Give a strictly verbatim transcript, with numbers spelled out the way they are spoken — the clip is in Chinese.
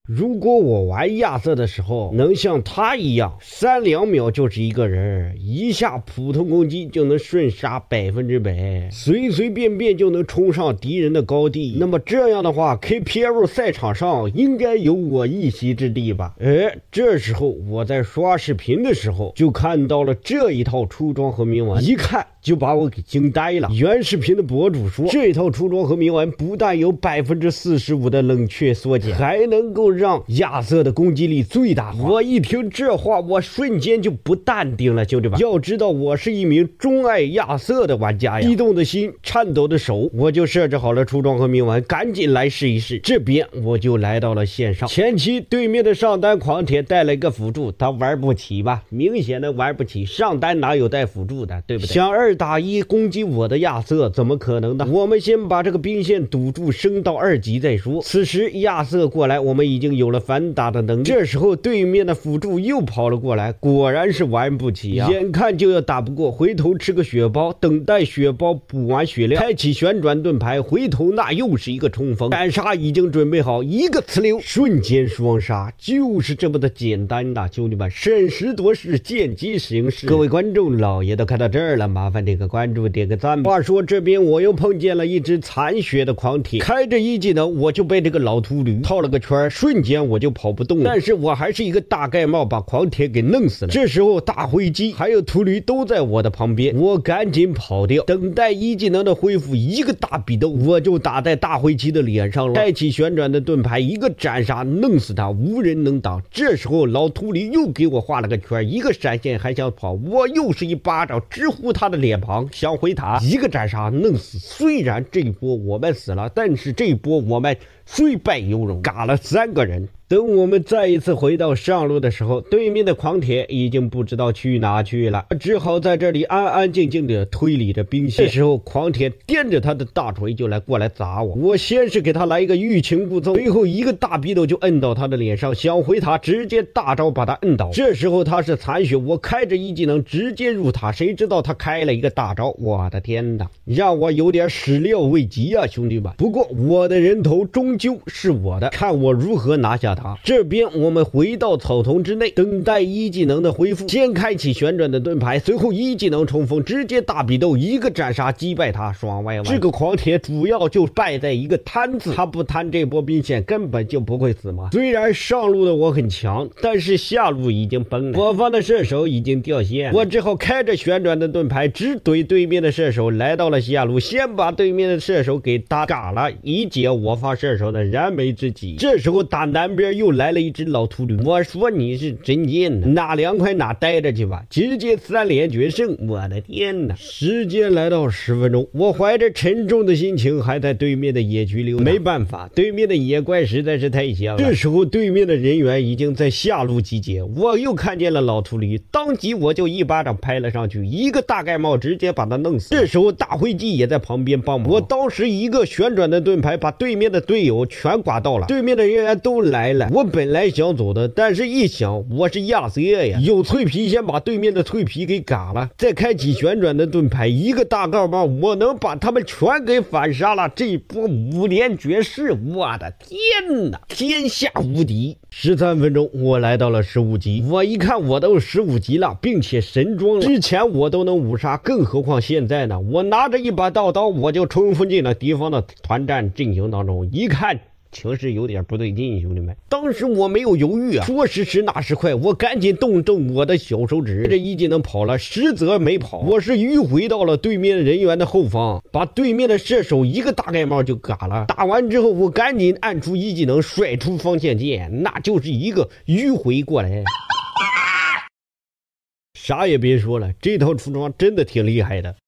如果我玩亚瑟的时候能像他一样，三两秒就是一个人，一下普通攻击就能瞬杀百分之百，随随便便就能冲上敌人的高地，那么这样的话 K P L 赛场上应该有我一席之地吧？哎，这时候我在刷视频的时候就看到了这一套出装和铭文，一看就把我给惊呆了。原视频的博主说，这套出装和铭文不但有百分之四十五的冷却缩减，还能够让亚瑟的攻击力最大化。我一听这话，我瞬间就不淡定了，兄弟们。要知道我是一名钟爱亚瑟的玩家呀，激动的心，颤抖的手，我就设置好了出装和铭文，赶紧来试一试。这边我就来到了线上，前期对面的上单狂铁带了一个辅助，他玩不起吧？明显的玩不起，上单哪有带辅助的，对不对？想二打一攻击我的亚瑟怎么可能呢？我们先把这个兵线堵住，升到二级再说。此时亚瑟过来，我们已经有了反打的能力。这时候对面的辅助又跑了过来，果然是玩不起啊，眼看就要打不过，回头吃个血包，等待血包补完血量，开启旋转盾牌，回头那又是一个冲锋，斩杀已经准备好，一个呲溜瞬间双杀，就是这么的简单呐、啊，兄弟们，审时度势，见机行事。各位观众老爷都看到这儿了，麻烦点个关注，点个赞。话说这边我又碰见了一只残血的狂铁，开着一技能我就被这个老秃驴套了个圈，瞬间我就跑不动了，但是我还是一个大盖帽把狂铁给弄死了。这时候大灰鸡还有秃驴都在我的旁边，我赶紧跑掉，等待一技能的恢复，一个大比斗我就打在大灰鸡的脸上了，开启旋转的盾牌，一个斩杀弄死他，无人能挡。这时候老秃驴又给我画了个圈，一个闪现还想跑，我又是一巴掌直呼他的脸庞，想回塔，一个斩杀弄死。虽然这一波我们死了，但是这一波我们虽败犹荣，嘎了三个人。等我们再一次回到上路的时候，对面的狂铁已经不知道去哪去了，只好在这里安安静静的推理着兵线。这时候狂铁掂着他的大锤就来过来砸我，我先是给他来一个欲擒故纵，最后一个大逼斗就摁到他的脸上，想回塔直接大招把他摁倒。这时候他是残血，我开着一技能直接入塔，谁知道他开了一个大招，我的天哪，让我有点始料未及啊，兄弟们。不过我的人头终究是我的，看我如何拿下他。这边我们回到草丛之内，等待一技能的恢复，先开启旋转的盾牌，随后一技能冲锋，直接大比斗，一个斩杀击败他，爽歪歪。这个狂铁主要就败在一个贪字，他不贪这波兵线根本就不会死嘛。虽然上路的我很强，但是下路已经崩了，我方的射手已经掉线，我只好开着旋转的盾牌直怼对面的射手，来到了下路，先把对面的射手给打嘎了，以解我方射手的燃眉之急。这时候打南边又来了一只老秃驴，我说你是真贱呢，哪凉快哪待着去吧，直接三连决胜，我的天哪！时间来到十分钟，我怀着沉重的心情还在对面的野区溜达，没办法，对面的野怪实在是太香了。这时候对面的人员已经在下路集结，我又看见了老秃驴，当即我就一巴掌拍了上去，一个大盖帽直接把他弄死。这时候大灰鸡也在旁边帮忙，我当时一个旋转的盾牌把对面的队友全刮到了，对面的人员都来了。我本来想走的，但是一想我是亚瑟呀，有脆皮先把对面的脆皮给嘎了，再开启旋转的盾牌，一个大盖帽我能把他们全给反杀了，这一波五连绝世，我的天哪，天下无敌。十三分钟我来到了十五级，我一看我都十五级了，并且神装了，之前我都能五杀，更何况现在呢，我拿着一把刀刀我就冲锋进了敌方的团战进行当中，一看情势有点不对劲，兄弟们，当时我没有犹豫啊，说时迟那时快，我赶紧动动我的小手指，这一技能跑了，实则没跑，我是迂回到了对面人员的后方，把对面的射手一个大盖帽就嘎了。打完之后我赶紧按出一技能，甩出方向剑，那就是一个迂回过来。啥也别说了，这套出装真的挺厉害的。